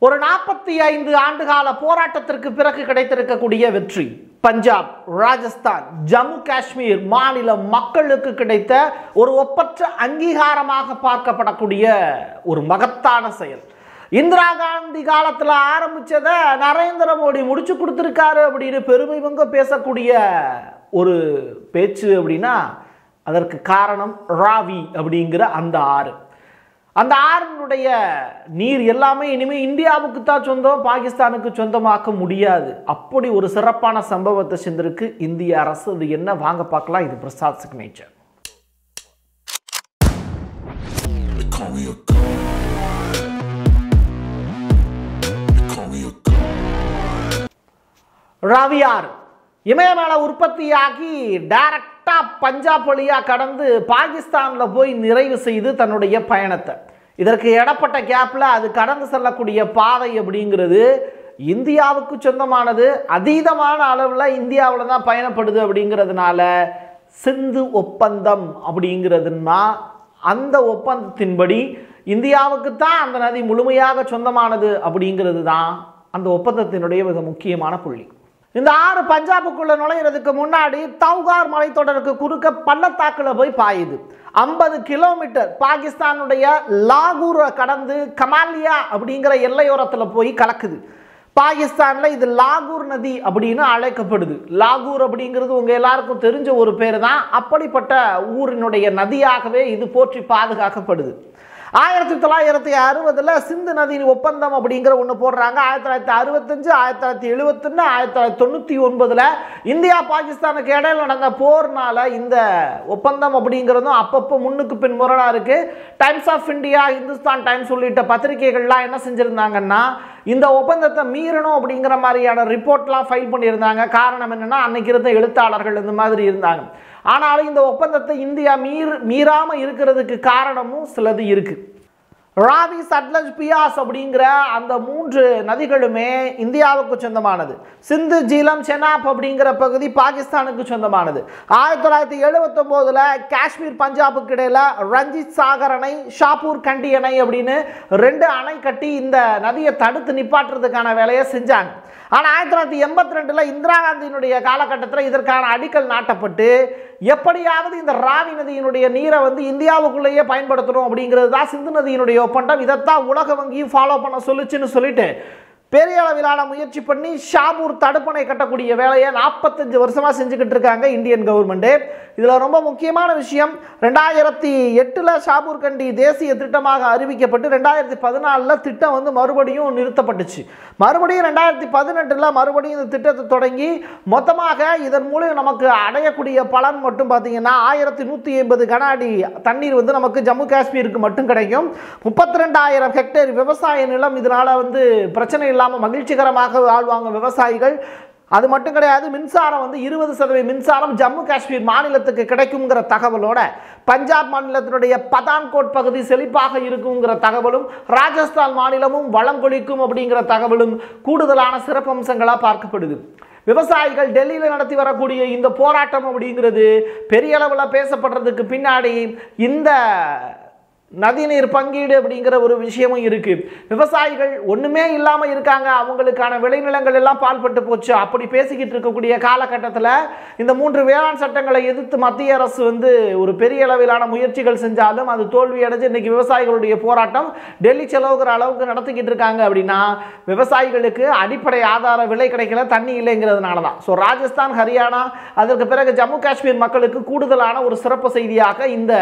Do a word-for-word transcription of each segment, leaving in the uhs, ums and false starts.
ஒரு நாற்பத்தி ஐந்து ஆண்டுகால போராட்டத்திற்கு பிறகு கிடைத்திருக்கக்கூடிய வெற்றி பஞ்சாப், ராஜஸ்தான், ஜம்மு காஷ்மீர் மாநில மக்களுக்கு கிடைத்த ஒரு ஒப்பற்ற அங்கீகாரமாக பார்க்கப்படக்கூடிய ஒரு மகத்தான செயல். இந்திரா காந்தி காலத்தில் ஆரம்பிச்சதை நரேந்திர மோடி முடிச்சு கொடுத்துருக்காரு அப்படின்னு பெருமை பொங்க பேசக்கூடிய ஒரு பேச்சு அப்படின்னா அதற்கு காரணம் ராவி அப்படிங்கிற அந்த ஆறு. அந்த ஆறினுடைய நீர் எல்லாமே இனிமேல் இந்தியாவுக்கு தான் சொந்தம், பாகிஸ்தானுக்கு சொந்தமாக்க முடியாது. அப்படி ஒரு சிறப்பான சம்பவத்தை செஞ்சிருக்கு இந்திய அரசு. அது என்ன வாங்க பார்க்கலாம். இது பிரசாத் சிக்னேச்சர். ராவி ஆறு இமயமலை உற்பத்தியாகி டைரக்டா பஞ்சாப் வழியா கடந்து பாகிஸ்தான்ல போய் நிறைவு செய்து தன்னுடைய பயணத்தை. இதற்கு இடப்பட்ட கேப்ல அது கடந்து செல்லக்கூடிய பாதை அப்படிங்கிறது இந்தியாவுக்கு சொந்தமானது. அதீதமான அளவில் இந்தியாவில் தான் பயணப்படுது. அப்படிங்கிறதுனால சிந்து ஒப்பந்தம் அப்படிங்கிறதுனா அந்த ஒப்பந்தத்தின்படி இந்தியாவுக்கு தான் அந்த நதி முழுமையாக சொந்தமானது அப்படிங்கிறது தான் அந்த ஒப்பந்தத்தினுடைய மிக முக்கியமான புள்ளி. இந்த ஆறு பஞ்சாபுக்குள்ள நுழையிறதுக்கு முன்னாடி தௌகார் மலைத்தொடருக்கு குறுக்க பள்ளத்தாக்குல போய் பாயுது. ஐம்பது கிலோமீட்டர் பாகிஸ்தானுடைய லாகூரை கடந்து கமாலியா அப்படிங்கிற எல்லையோரத்தில் போய் கலக்குது. பாகிஸ்தான்ல இது லாகூர் நதி அப்படின்னு அழைக்கப்படுது. லாகூர் அப்படிங்கிறது உங்க எல்லாருக்கும் தெரிஞ்ச ஒரு பேர் தான். அப்படிப்பட்ட ஊரினுடைய நதியாகவே இது போற்றி பாதுகாக்கப்படுது. ஆயிரத்தி தொள்ளாயிரத்தி அறுபதுல சிந்து நதி ஒப்பந்தம் அப்படிங்கிற ஒன்று போடுறாங்க. ஆயிரத்தி தொள்ளாயிரத்தி அறுபத்தஞ்சு, ஆயிரத்தி தொள்ளாயிரத்தி எழுபத்தொன்னு, ஆயிரத்தி தொள்ளாயிரத்தி தொண்ணூற்றி ஒன்பதுல இந்தியா பாகிஸ்தானுக்கு இடையில நடந்த போர்னால இந்த ஒப்பந்தம் அப்படிங்கிறதும் அப்பப்போ முன்னுக்கு பின் முரணா இருக்கு. Times of India, Hindustan Times உள்ளிட்ட பத்திரிகைகள்லாம் என்ன செஞ்சிருந்தாங்கன்னா இந்த ஒப்பந்தத்தை மீறணும் அப்படிங்கிற மாதிரியான ரிப்போர்ட்லாம் ஃபைல் பண்ணியிருந்தாங்க. காரணம் என்னன்னா அன்னைக்கு இருந்த எழுத்தாளர்கள் இந்த மாதிரி இருந்தாங்க. ஆனாலும் இந்த ஒப்பந்தத்தை இந்தியா மீர் மீறாம இருக்கிறதுக்கு காரணமும் சிலது இருக்கு. ராவி, சட்லஜ், பியாஸ் அப்படிங்கிற அந்த மூன்று நதிகளுமே இந்தியாவுக்கு சொந்தமானது. சிந்து, ஜீலம், செனாப் அப்படிங்கிற பகுதி பாகிஸ்தானுக்கு சொந்தமானது. ஆயிரத்தி தொள்ளாயிரத்தி எழுபத்தி ஒன்பதுல காஷ்மீர் பஞ்சாபுக்கு இடையில ரஞ்சித் சாகர் அணை, ஷாப்பூர் கண்டி அணை அப்படின்னு ரெண்டு அணை கட்டி இந்த நதியை தடுத்து நிப்பாட்டுறதுக்கான வேலையை செஞ்சாங்க. ஆனால் ஆயிரத்தி தொள்ளாயிரத்தி எண்பத்தி ரெண்டுல இந்திரா காந்தியினுடைய காலகட்டத்தில் இதற்கான அடிக்கல் நாட்டப்பட்டு எப்படியாவது இந்த ராவி நதியினுடைய நீரை வந்து இந்தியாவுக்குள்ளேயே பயன்படுத்தணும் அப்படிங்கிறது தான் சிந்து நதியினுடைய ஒப்பந்தம். இதைத்தான் உலக வங்கியும் ஃபாலோ பண்ண சொல்லுச்சுன்னு சொல்லிட்டு பெரிய அளவிலான முயற்சி பண்ணி ஷாப்பூர் தடுப்பணை கட்டக்கூடிய வேலையை நாற்பத்தஞ்சு வருஷமா செஞ்சுக்கிட்டு இருக்காங்க இந்தியன் கவர்மெண்ட். இதுல ரொம்ப முக்கியமான விஷயம், ரெண்டாயிரத்தி எட்டுல ஷாப்பூர் கண்டி தேசிய திட்டமாக அறிவிக்கப்பட்டு ரெண்டாயிரத்தி பதினாலுல திட்டம் வந்து மறுபடியும் நிறுத்தப்பட்டுச்சு. மறுபடியும் ரெண்டாயிரத்தி பதினெட்டுல மறுபடியும் இந்த திட்டத்தை தொடங்கி மொத்தமாக இதன் மூலம் நமக்கு அடையக்கூடிய பலன் மட்டும் பார்த்தீங்கன்னா ஆயிரத்தி நூற்றி ஐம்பது கன அடி தண்ணீர் வந்து நமக்கு ஜம்மு காஷ்மீருக்கு மட்டும் கிடைக்கும். முப்பத்தி ரெண்டாயிரம் ஹெக்டேர் விவசாய நிலம் இதனால வந்து பிரச்சனை இல்லாமல் மகிழ்ச்சிகரமாக வாழ்வாங்க விவசாயிகள். அது மட்டும் கிடையாது, மின்சாரம் வந்து இருபது சதவீத மின்சாரம் ஜம்மு காஷ்மீர் மாநிலத்துக்கு கிடைக்குங்கிற தகவலோட பஞ்சாப் மாநிலத்தினுடைய பதான்கோட் பகுதி செழிப்பாக இருக்குங்கிற தகவலும், ராஜஸ்தான் மாநிலமும் வளம் கொளிக்கும் அப்படிங்கிற தகவலும் கூடுதலான சிறப்பம்சங்களாக பார்க்கப்படுது. விவசாயிகள் டெல்லியில் நடத்தி வரக்கூடிய இந்த போராட்டம் அப்படிங்கிறது பெரிய அளவில் பேசப்படுறதுக்கு பின்னாடி இந்த நதிநீர் பங்கீடு அப்படிங்கிற ஒரு விஷயமும் இருக்கு. விவசாயிகள் ஒண்ணுமே இல்லாம இருக்காங்க, அவங்களுக்கான விளைநிலங்கள் எல்லாம் பால்பட்டு போச்சு. அப்படி பேசிக்கிட்டு இருக்கக்கூடிய காலகட்டத்தில் இந்த மூன்று வேளாண் சட்டங்களை எதிர்த்து மத்திய அரசு வந்து ஒரு பெரிய அளவிலான முயற்சிகள் செஞ்சாலும் அது தோல்வி அடைஞ்சு இன்னைக்கு விவசாயிகளுடைய போராட்டம் டெல்லி செலவுகிற அளவுக்கு நடத்திக்கிட்டு இருக்காங்க. அப்படின்னா விவசாயிகளுக்கு அடிப்படை ஆதார விலை கிடைக்கல, தண்ணி இல்லைங்கிறதுனால தான். ஸோ ராஜஸ்தான், ஹரியானா, அதற்கு பிறகு ஜம்மு காஷ்மீர் மக்களுக்கு கூடுதலான ஒரு சிறப்பு செய்தியாக இந்த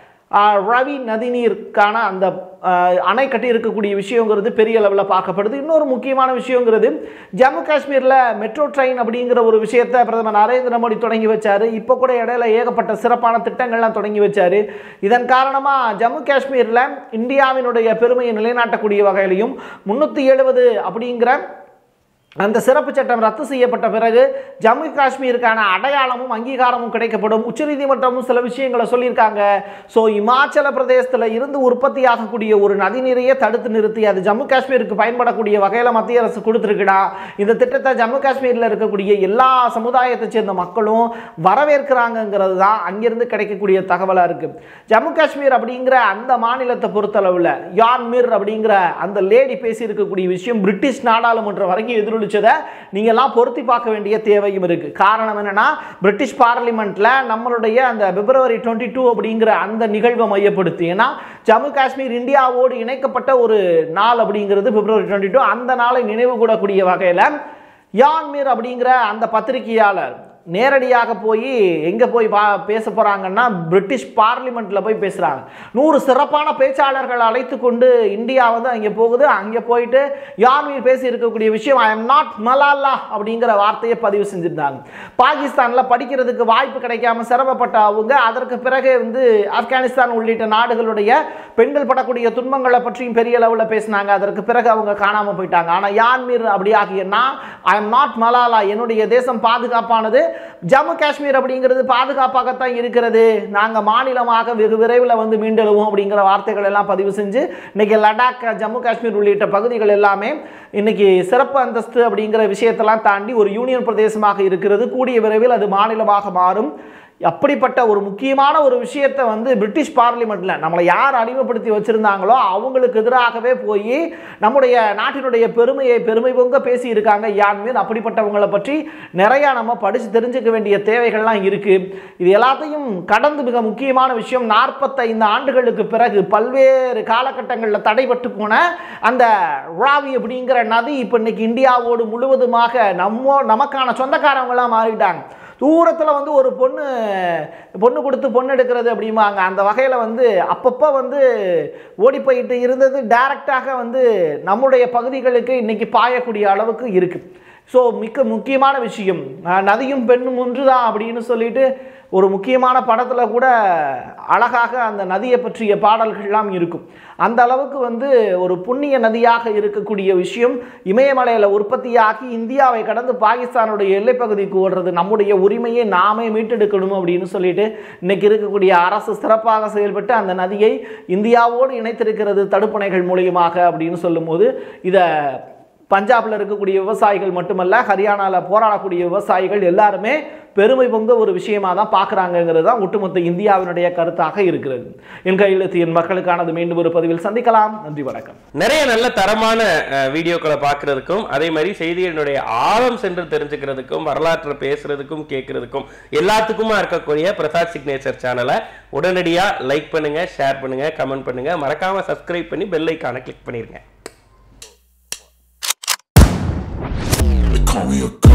ரவி நதிநீருக்கான அந்த அணை கட்டி இருக்கக்கூடிய விஷயங்கிறது பெரிய அளவில் பார்க்கப்படுது. இன்னொரு முக்கியமான விஷயங்கிறது ஜம்மு காஷ்மீரில் மெட்ரோ ட்ரெயின் அப்படிங்கிற ஒரு விஷயத்தை பிரதமர் நரேந்திர மோடி தொடங்கி வச்சாரு. இப்போ கூட இடையில ஏகப்பட்ட சிறப்பான திட்டங்கள்லாம் தொடங்கி வச்சாரு. இதன் காரணமாக ஜம்மு காஷ்மீரில் இந்தியாவினுடைய பெருமையை நிலைநாட்டக்கூடிய வகையிலையும் முன்னூற்றி எழுபது அப்படிங்கிற அந்த சிறப்பு சட்டம் ரத்து செய்யப்பட்ட பிறகு ஜம்மு காஷ்மீருக்கான அடையாளமும் அங்கீகாரமும் கிடைக்கப்படும். உச்சநீதிமன்றமும் சில விஷயங்களை சொல்லியிருக்காங்க. ஸோ இமாச்சல பிரதேசத்தில் இருந்து உற்பத்தி ஆகக்கூடிய ஒரு நதிநீரையே தடுத்து நிறுத்தி அது ஜம்மு காஷ்மீருக்கு பயன்படக்கூடிய வகையில் மத்திய அரசு கொடுத்துருக்குடா. இந்த திட்டத்தை ஜம்மு காஷ்மீரில் இருக்கக்கூடிய எல்லா சமுதாயத்தை சேர்ந்த மக்களும் வரவேற்கிறாங்கிறது தான் அங்கிருந்து கிடைக்கக்கூடிய தகவலாக இருக்குது. ஜம்மு காஷ்மீர் அப்படிங்கிற அந்த மாநிலத்தை பொறுத்தளவில் யான்மிர் அப்படிங்கிற அந்த லேடி பேசி இருக்கக்கூடிய விஷயம் பிரிட்டிஷ் நாடாளுமன்றம் வரைக்கும் எதிரொலி நீங்கெல்லாம் பொருத்தி பார்க்க வேண்டிய தேவையும் இருக்கு. காரணம் என்னன்னா பிரிட்டிஷ் பார்லிமெண்ட்ல நம்மளுடைய அந்த பிப்ரவரி இருபத்தி இரண்டு அப்படிங்கிற அந்த நிகழ்வை மையப்படுத்தி ஏன்னா ஜம்மு காஷ்மீர் இந்தியாவோடு இணைக்கப்பட்ட ஒரு நாள் அப்படிங்கிறது பிப்ரவரி இருபத்தி இரண்டு அந்த நாளை நினைவு கூடக்கூடிய வகையில் யான்மிர் அப்படிங்கிற அந்த பத்திரிகையாளர் நேரடியாக போய் எங்கே போய் பேச போகிறாங்கன்னா பிரிட்டிஷ் பார்லிமெண்ட்டில் போய் பேசுகிறாங்க. நூறு சிறப்பான பேச்சாளர்கள் அழைத்து கொண்டு இந்தியா வந்து அங்கே போகுது. அங்கே போயிட்டு யான்மீர் பேசி இருக்கக்கூடிய விஷயம் ஐ எம் நாட் மலாலா அப்படிங்கிற வார்த்தையை பதிவு செஞ்சுருந்தாங்க. பாகிஸ்தானில் படிக்கிறதுக்கு வாய்ப்பு கிடைக்காம சிரமப்பட்ட அவங்க அதற்கு பிறகு வந்து ஆப்கானிஸ்தான் உள்ளிட்ட நாடுகளுடைய பெண்கள் படக்கூடிய துன்பங்களை பற்றியும் பெரிய அளவில் பேசினாங்க. அதற்கு பிறகு அவங்க காணாமல் போயிட்டாங்க. ஆனால் யான்மீர் அப்படி ஆகியன்னா ஐ எம் நாட் மலாலா, என்னுடைய தேசம் பாதுகாப்பானது, ஜம்மு காஷ்மீர் அப்படிங்கிறது பாதுகாப்பாகத்தான் இருக்கிறது, நாங்கள் மாநிலமாக வெகு விரைவில் வந்து மீண்டெழுவோம் அப்படிங்கிற வார்த்தைகள் எல்லாம் பதிவு செஞ்சு இன்னைக்கு லடாக் ஜம்மு காஷ்மீர் உள்ளிட்ட பகுதிகள் எல்லாமே இன்னைக்கு சிறப்பு அந்தஸ்து அப்படிங்கிற விஷயத்தெல்லாம் தாண்டி ஒரு யூனியன் பிரதேசமாக இருக்கிறது. கூடிய விரைவில் அது மாநிலமாக மாறும். அப்படிப்பட்ட ஒரு முக்கியமான ஒரு விஷயத்தை வந்து பிரிட்டிஷ் பார்லிமெண்ட்ல நம்மளை யார் அடிமைப்படுத்தி வச்சிருந்தாங்களோ அவங்களுக்கு எதிராகவே போய் நம்முடைய நாட்டினுடைய பெருமையை பெருமை பொங்க பேசி இருக்காங்க யான்மீர். அப்படிப்பட்டவங்களை பற்றி நிறைய நம்ம படிச்சு தெரிஞ்சுக்க வேண்டிய தேவைகள்லாம் இருக்கு. இது எல்லாத்தையும் கடந்து மிக முக்கியமான விஷயம், நாற்பத்தைந்து ஆண்டுகளுக்கு பிறகு பல்வேறு காலகட்டங்களில் தடைபட்டு போன அந்த ராவி அப்படிங்கிற நதி இப்போ இன்னைக்கு இந்தியாவோடு முழுவதுமாக நம்ம நமக்கான சொந்தக்காரவங்களாம் மாறிட்டாங்க. தூரத்தில் வந்து ஒரு பொண்ணு பொண்ணு கொடுத்து பொண்ணு எடுக்கிறது அப்படிம்பாங்க. அந்த வகையில் வந்து அப்பப்போ வந்து ஓடி போயிட்டு இருந்தது டைரக்டாக வந்து நம்முடைய பகுதிகளுக்கு இன்னைக்கு பாயக்கூடிய அளவுக்கு இருக்குது. ஸோ மிக்க முக்கியமான விஷயம், நதியும் பெண்ணும் ஒன்றுதான் அப்படின்னு சொல்லிட்டு ஒரு முக்கியமான படத்தில் கூட அழகாக அந்த நதியை பற்றிய பாடல்கள்லாம் இருக்கும். அந்த அளவுக்கு வந்து ஒரு புண்ணிய நதியாக இருக்கக்கூடிய விஷயம் இமயமலையில் உற்பத்தியாகி இந்தியாவை கடந்து பாகிஸ்தானுடைய எல்லைப்பகுதிக்கு ஓடுறது. நம்முடைய உரிமையை நாமே மீட்டெடுக்கணும் அப்படின்னு சொல்லிட்டு இன்னைக்கு இருக்கக்கூடிய அரசு சிறப்பாக செயல்பட்டு அந்த நதியை இந்தியாவோடு இணைத்திருக்கிறது தடுப்பணைகள் மூலியமாக அப்படின்னு சொல்லும்போது இதை பஞ்சாபில் இருக்கக்கூடிய விவசாயிகள் மட்டுமல்ல, ஹரியானாவில் போராடக்கூடிய விவசாயிகள் எல்லாருமே பெருமை பொங்க ஒரு விஷயமா தான் பார்க்குறாங்கிறது தான் ஒட்டுமொத்த இந்தியாவினுடைய கருத்தாக இருக்கிறது. என் கையெழுத்து என் மக்களுக்கானது மீண்டும் ஒரு பதிவில் சந்திக்கலாம். நன்றி, வணக்கம். நிறைய நல்ல தரமான வீடியோக்களை பார்க்கறதுக்கும் அதே மாதிரி செய்திகளினுடைய ஆழம் சென்று தெரிஞ்சுக்கிறதுக்கும் வரலாற்றை பேசுறதுக்கும் கேட்கறதுக்கும் எல்லாத்துக்குமா இருக்கக்கூடிய பிரசாத் சிக்னேச்சர் சேனலை உடனடியாக லைக் பண்ணுங்க, ஷேர் பண்ணுங்க, கமெண்ட் பண்ணுங்க, மறக்காம சப்ஸ்கிரைப் பண்ணி பெல் ஐக்கானை கிளிக் பண்ணிருங்க. Call me a